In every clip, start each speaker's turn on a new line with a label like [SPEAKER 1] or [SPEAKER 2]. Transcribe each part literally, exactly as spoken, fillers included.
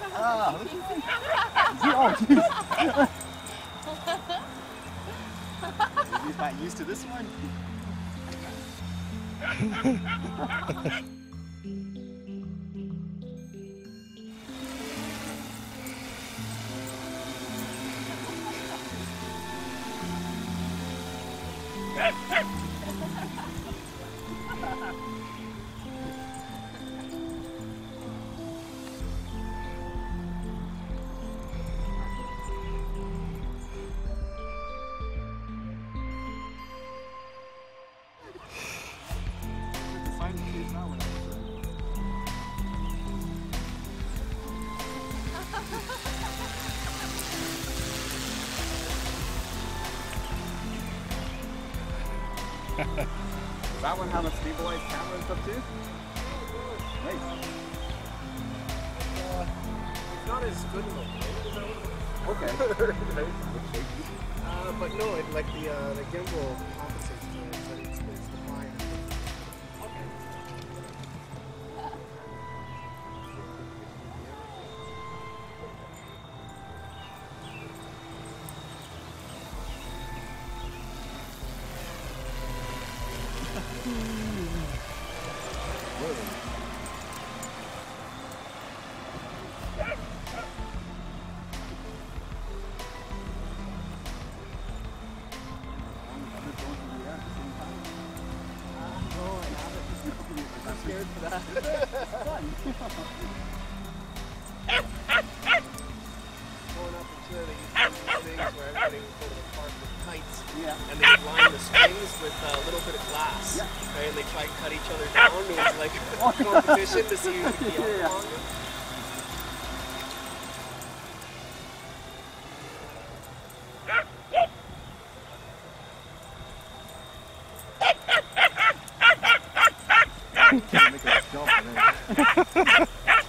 [SPEAKER 1] Ah. Oh, jeez. He's not used to this one. Does that one have a stabilized camera and stuff too? Nice.
[SPEAKER 2] Uh, it's not as good in the wind as I would have.
[SPEAKER 1] Okay.
[SPEAKER 2] uh, but no, it, like the uh, the gimbal compensates for it, but it's, it's the fine. Okay.
[SPEAKER 1] I'm scared for that. It's fun.
[SPEAKER 2] Going up into the these things where everybody would go to the park with kites.
[SPEAKER 1] Yeah.
[SPEAKER 2] And they would line the strings with a little bit of glass.
[SPEAKER 1] Yeah.
[SPEAKER 2] Okay, and they try and cut each other down. It was like a competition to see who could be up
[SPEAKER 1] Yeah.
[SPEAKER 2] longer.
[SPEAKER 1] Can't make it jump, man.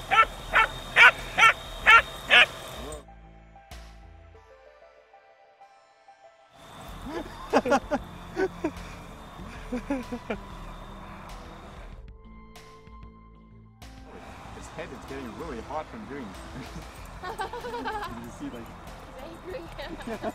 [SPEAKER 1] His head is getting really hot from doing it. You see, like.
[SPEAKER 3] He's angry.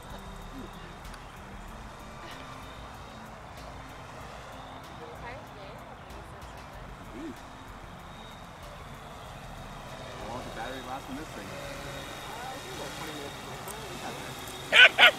[SPEAKER 1] How long does the battery last in this thing?
[SPEAKER 2] Uh, I think about twenty minutes.